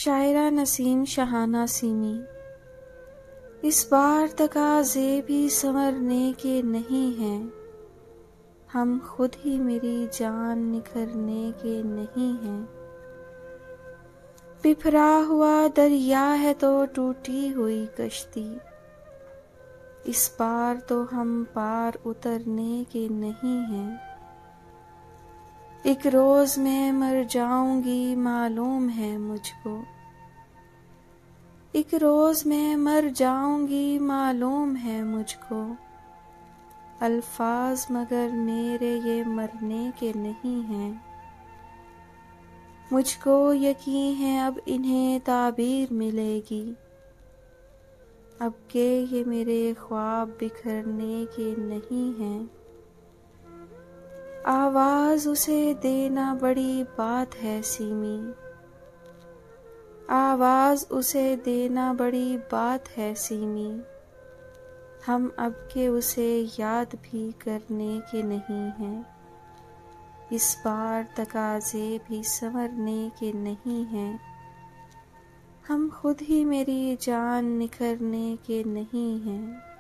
शायरा Naseem Shahana semi. इस बार तकाज़े भी संवरने के नहीं हैं, हम खुद ही मेरी जान निखरने के नहीं हैं। बिफरा हुआ दरिया है तो टूटी हुई कश्ती, इस बार तो हम पार उतरने के नहीं हैं। एक रोज मैं मर जाऊंगी मालूम है मुझको, एक रोज मैं मर जाऊंगी मालूम है मुझको। अल्फाज मगर मेरे ये मरने के नहीं हैं, मुझको यकीन है अब इन्हें ताबीर मिलेगी, अब के ये मेरे ख्वाब बिखरने के नहीं हैं। आवाज उसे देना बड़ी बात है सीमी, आवाज उसे देना बड़ी बात है सीमी। हम अब के उसे याद भी करने के नहीं हैं, इस बार तकाज़े भी संवरने के नहीं हैं। हम खुद ही मेरी जान निखरने के नहीं हैं।